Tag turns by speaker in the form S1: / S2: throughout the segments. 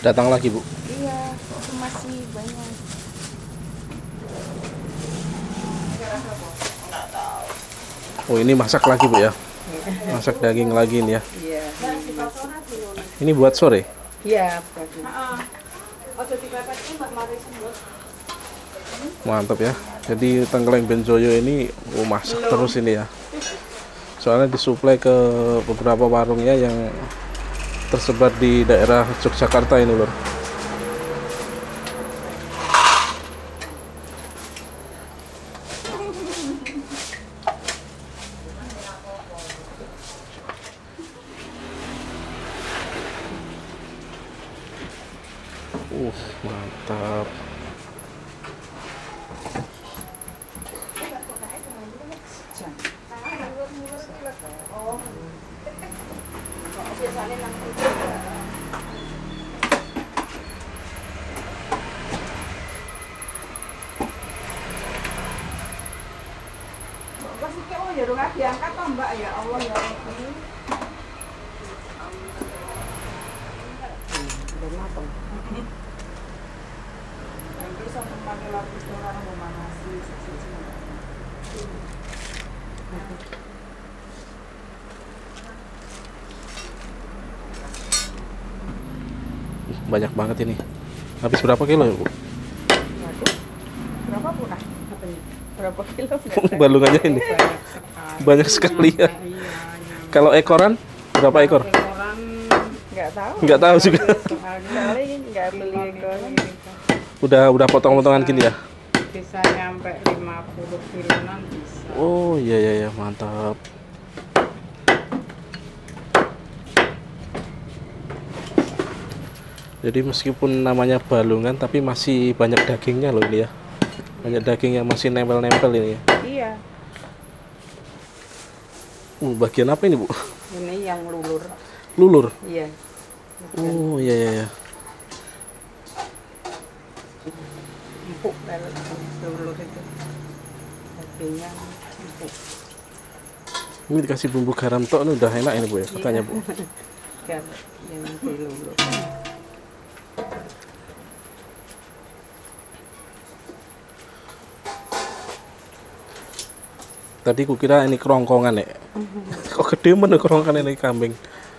S1: Datang lagi, Bu.
S2: Iya, itu masih banyak.
S1: Oh, ini masak lagi, Bu ya. Masak daging lagi nih ya.
S3: Iya.
S1: Ini buat sore.
S3: Iya.
S1: Mantap ya. Jadi tengkleng benjoyo ini masak terus ini ya. Soalnya disuplai ke beberapa warungnya yang tersebar di daerah Yogyakarta ini, Lur. Mantap.
S3: Ya udah diangkat toh Mbak, ya Allah ya Rabbi. Udah matang. Nanti sampai pakai lapis orang memanasi.
S1: Banyak banget ini. Habis berapa kilo ya, Bu?
S3: Waduh. Berapa Bu? Katanya. Berapa kilo?
S1: Balungannya ini. Banyak sekali ya. Kalau ekoran berapa ekor?
S3: Ekoran nggak tahu.
S1: Nggak tahu juga.
S3: Kali nggak beli ekor ini.
S1: Udah potong-potongan gini ya?
S3: Bisa nyampe 50 kiloan bisa.
S1: Oh iya iya mantap. Jadi meskipun namanya balungan tapi masih banyak dagingnya loh ini ya. Banyak daging yang masih nempel-nempel ini ya.
S3: Iya.
S1: Bagian apa ini, Bu?
S3: Ini yang lulur.
S1: Lulur.
S3: Iya.
S1: Oh iya iya.
S3: Empuk lulur itu. Dagingnya empuk.
S1: Ini dikasih bumbu garam tok ini udah enak ini, Bu ya, katanya, Bu.
S3: Kan yang dilulur.
S1: Tadi kukira ini kerongkongan ya. Kok gede mana kerongkongan ini kambing.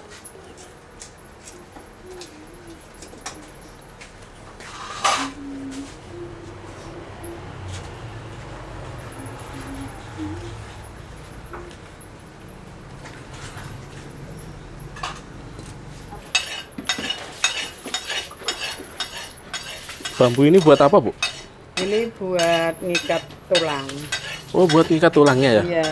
S1: Bambu ini buat apa, Bu?
S3: Ini buat ngikat tulang.
S1: Oh, buat ngikat tulangnya ya?
S3: Iya.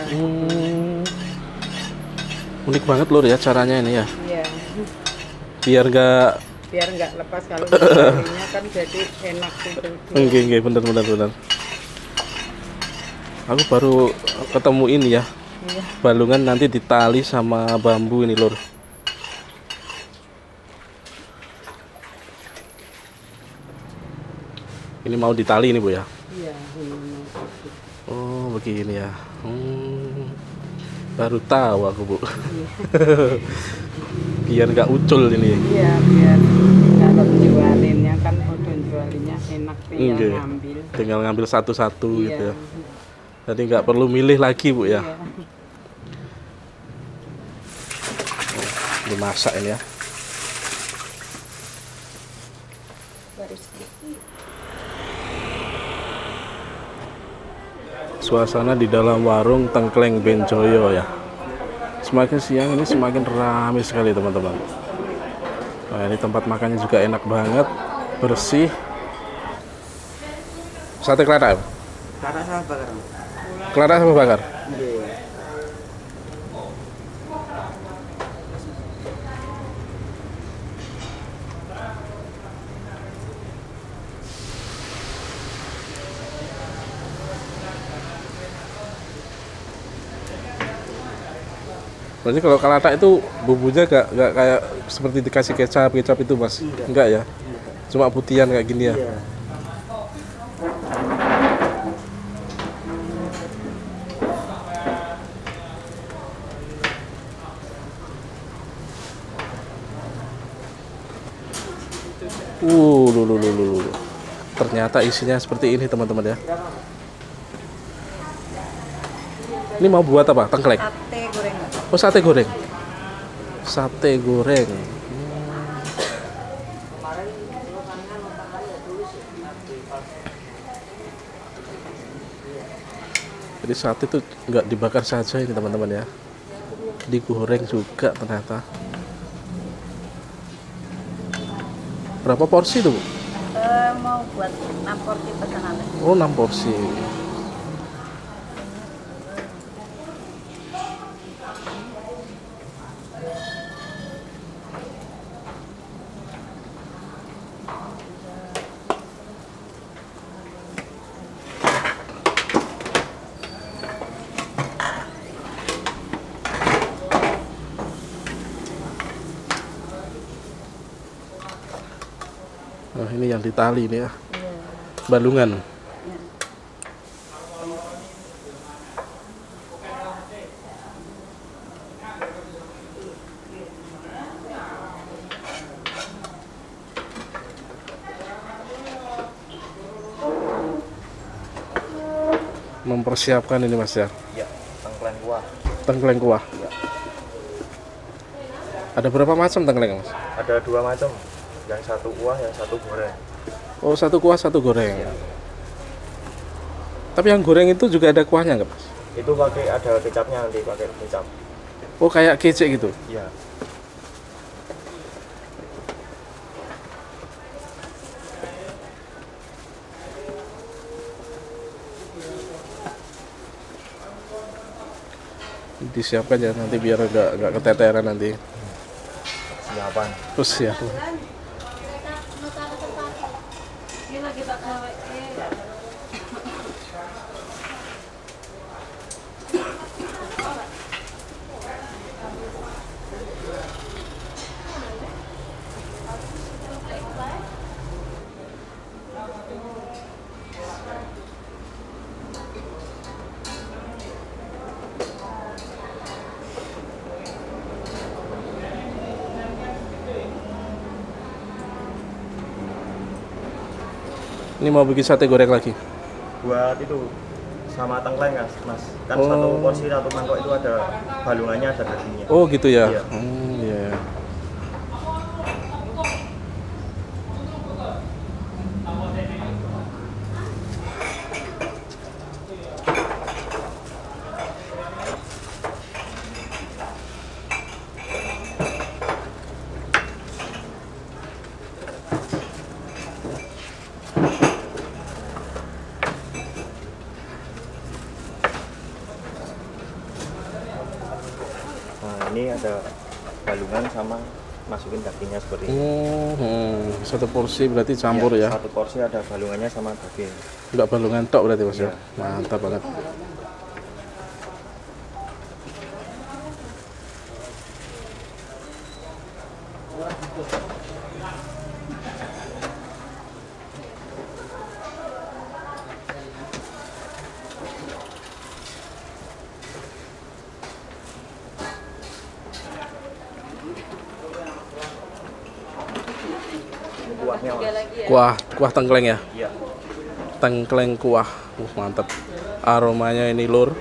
S1: Unik banget Lur ya caranya ini ya.
S3: Iya.
S1: Biar
S3: nggak lepas kalau talinya kan jadi enak gitu.
S1: Enggak, bener. Aku baru ketemu ini ya.
S3: Iya.
S1: Balungan nanti ditali sama bambu ini, Lur. Ini mau ditali ini, Bu ya?
S3: Iya,
S1: Oh, begini ya. Baru tahu aku, Bu. Biar nggak ucul ini.
S3: Iya, biar kalau jualinnya kan udah jualinnya enak, tinggal ngambil.
S1: Tinggal ngambil satu-satu
S3: Iya.
S1: gitu ya. Jadi nggak perlu milih lagi, Bu ya.
S3: Iya.
S1: Dimasak ini ya. Suasana di dalam warung Tengkleng Benjoyo ya. Semakin siang ini semakin ramai sekali teman-teman. Nah, ini tempat makannya juga enak banget, bersih. Sate kelada.
S4: Kelada sama bakar.
S1: Kelada sama bakar.
S4: Iya.
S1: Berarti kalau kelada itu bumbunya gak kayak seperti dikasih kecap itu, Mas? Enggak ya? Cuma putihan kayak gini ya?
S4: Iya.
S1: Lulu. Ternyata isinya seperti ini teman-teman ya. Ini mau buat apa? Tengkleng?
S2: Sate goreng.
S1: Oh, sate goreng. Sate goreng. Jadi sate itu nggak dibakar saja ini teman-teman ya. Digoreng juga ternyata. Berapa porsi tuh, Bu?
S2: Mau buat 6 porsi pesanan.
S1: Oh, 6 porsi. Nah, ini yang ditali ini ya. Balungan. Mempersiapkan ini Mas ya.
S4: Ya, tengkleng kuah.
S1: Tengkleng kuah.
S4: Ya.
S1: Ada berapa macam tengkleng Mas?
S4: Ada 2 macam. Yang satu kuah, yang satu goreng.
S1: Oh, satu kuah, satu goreng.
S4: Ya.
S1: Tapi yang goreng itu juga ada kuahnya nggak Mas?
S4: Itu pakai ada kecapnya, nanti pakai kecap.
S1: Oh, kayak kecek gitu.
S4: Iya.
S1: Disiapkan ya nanti biar nggak keteteran nanti.
S4: Siapan.
S1: Terus ya. Ini mau bikin sate goreng lagi.
S4: Buat itu sama tengkleng Mas. Kan
S1: Oh.
S4: satu porsi satu mangkok itu ada balungannya, ada dagingnya.
S1: Oh, gitu ya.
S4: Iya.
S1: Iya.
S4: Nah, ini ada balungan sama masukin dagingnya seperti ini.
S1: Satu porsi berarti campur
S4: Iya,
S1: ya.
S4: Satu porsi ada balungannya sama daging.
S1: Enggak balungan tok berarti Mas ya.
S4: Iya.
S1: Mantap banget.
S4: Ini kuahnya Mas.
S1: Kuah tengkleng ya.
S4: Iya.
S1: Tengkleng kuah. Mantap. Aromanya ini lur.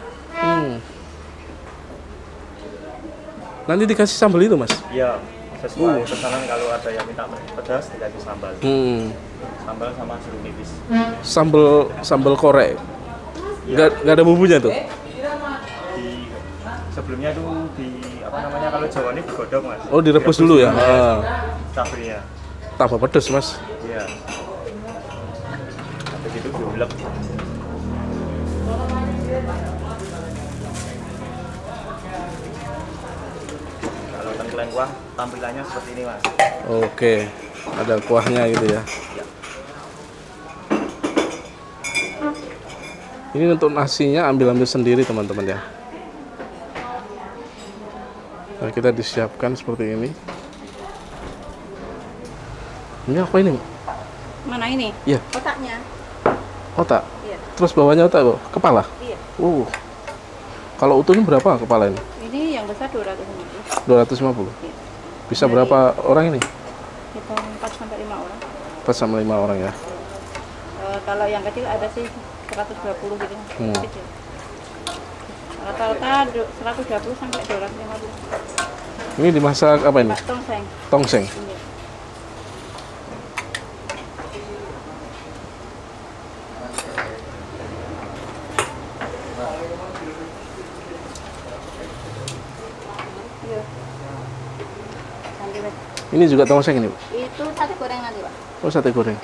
S1: Nanti dikasih sambal itu Mas.
S4: Iya, sesuai pesanan kalau ada yang minta pedas dikasih sambal. Sambal sama jeruk nipis.
S1: Sambal korek.
S4: Iya.
S1: Nggak ada bumbunya tuh.
S4: Di sebelumnya itu di apa namanya kalau Jawa ini digodok Mas.
S1: Oh, direbus dulu ya.
S4: Cabenya.
S1: Tambah pedes Mas.
S4: Iya. Habis itu diulek. Kalau tengkleng kuah tampilannya seperti ini Mas.
S1: Oke. Ada kuahnya gitu ya.
S4: Iya.
S1: Ini untuk nasinya ambil sendiri teman-teman ya. Nah, kita disiapkan seperti ini. Ini apa ini?
S2: Mana ini?
S1: Iya,
S2: Kotaknya.
S1: otak.
S2: Iya.
S1: Terus bawahnya otak, Bu? Kepala.
S2: Iya.
S1: Kalau utuhnya berapa kepala ini?
S2: Ini yang besar 250.
S1: 250.
S2: Iya.
S1: Bisa berapa orang ini?
S2: Hitung 4 sampai 5 orang.
S1: 4 sama 5 orang ya.
S2: Kalau yang kecil ada sih 120 gitu. Kecil. Rata-rata 120 sampai 250.
S1: Ini dimasak apa ini?
S2: Tongseng.
S1: Tongseng.
S2: Iya. Iya. Nanti, Mas.
S1: Ini juga tongseng ini, Pak?
S2: Itu sate goreng nanti, Pak.
S1: Oh, sate goreng.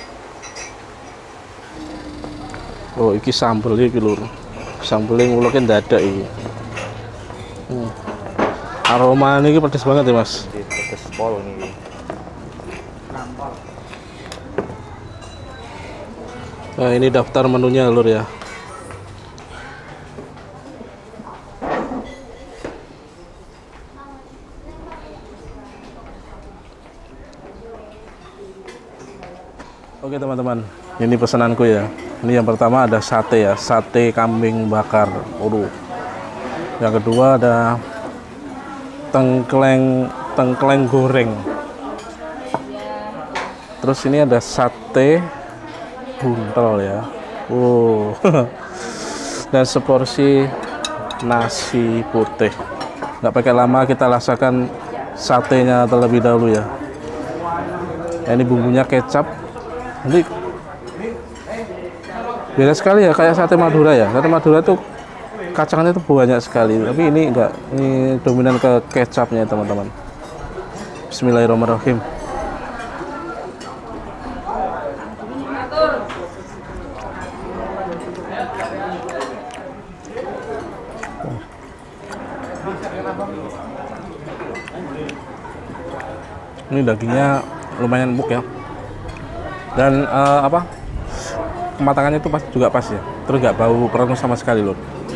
S1: Oh, iki sambel iki lur. Sambelnya nguleknya dadak iki. Aroma ini pedes banget ya, Mas.
S4: Pedes pol nih.
S1: Nah, ini daftar menunya lur ya. Oke teman-teman, ini pesananku ya. Ini yang pertama ada sate ya, sate kambing bakar. Waduh. Yang kedua ada tengkleng goreng. Terus ini ada sate buntel ya. Wow. Dan seporsi nasi putih. Nggak pakai lama, kita rasakan satenya terlebih dahulu ya. Ini bumbunya kecap. Nanti beda sekali ya, kayak sate Madura ya. Sate Madura tuh kacangnya tuh banyak sekali, tapi ini enggak, ini dominan ke kecapnya teman-teman. Bismillahirrahmanirrahim. Ini dagingnya lumayan empuk ya. Dan kematangannya itu juga pas ya, terus nggak bau perengus sama sekali loh.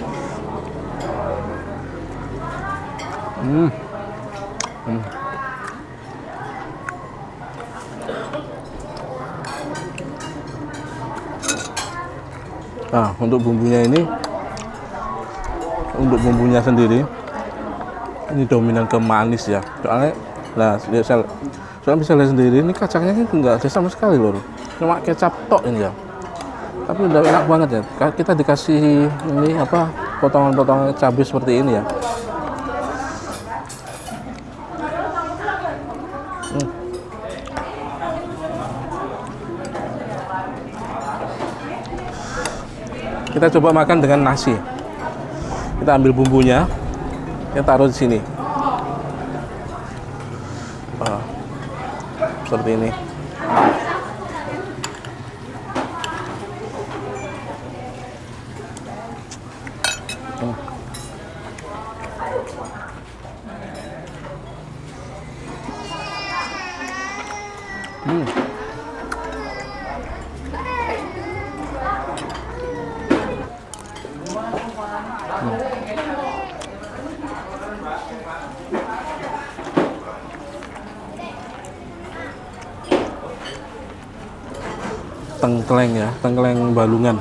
S1: Nah, untuk bumbunya sendiri ini dominan ke manis ya. Soalnya, soalnya bisa lihat sendiri ini kacangnya kan nggak ada sama sekali loh, cuma kecap tok ini ya. Tapi udah enak banget ya. Kita dikasih ini apa, potongan-potongan cabai seperti ini ya. Kita coba makan dengan nasi. Kita ambil bumbunya, kita taruh di sini. Seperti ini. Tengkleng ya, tengkleng balungan.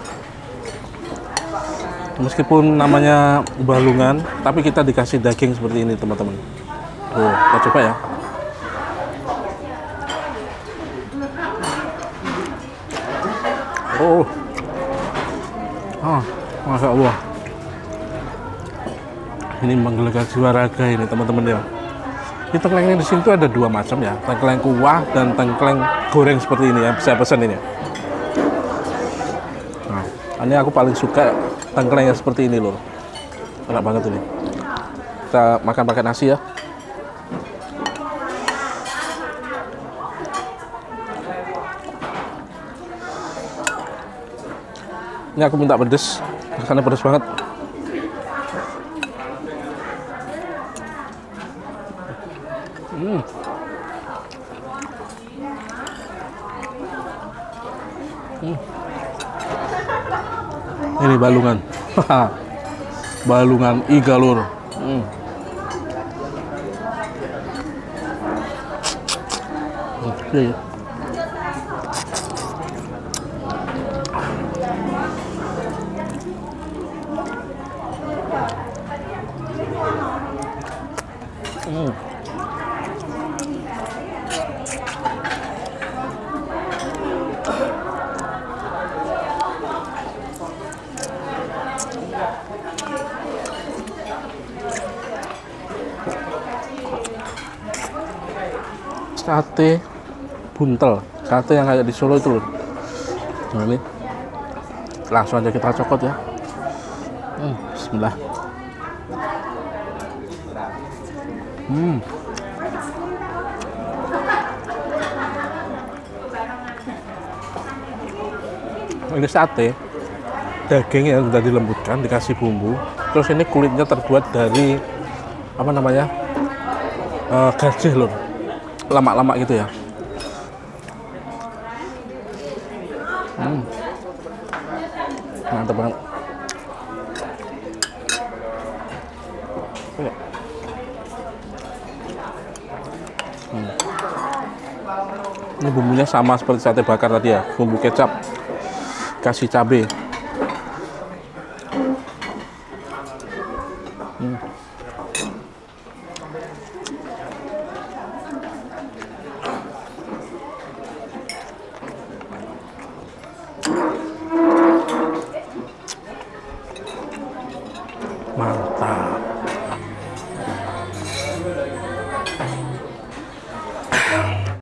S1: Meskipun namanya balungan, tapi kita dikasih daging seperti ini teman-teman. Oh, kita coba ya. Masya Allah. Ini menggelegar jiwa raga ini teman-teman ya. Ini tengklengnya di sini tuh ada dua macam ya, tengkleng kuah dan tengkleng goreng seperti ini ya. Saya pesan ini. Nah, ini aku paling suka tengklengnya seperti ini loh. Enak banget ini. Kita makan pakai nasi ya. Ini aku minta pedes, karena pedes banget. Ini balungan. Balungan iga lur. Oke. sate buntel, sate yang kayak di Solo itu loh. Nah, ini langsung aja kita cokot ya. Bismillah. Ini sate, daging yang sudah dilembutkan, dikasih bumbu. Terus ini kulitnya terbuat dari apa namanya, gajah loh, lemak-lemak gitu ya. Mantap banget. Ini bumbunya sama seperti sate bakar tadi ya, bumbu kecap, kasih cabai. Mantap.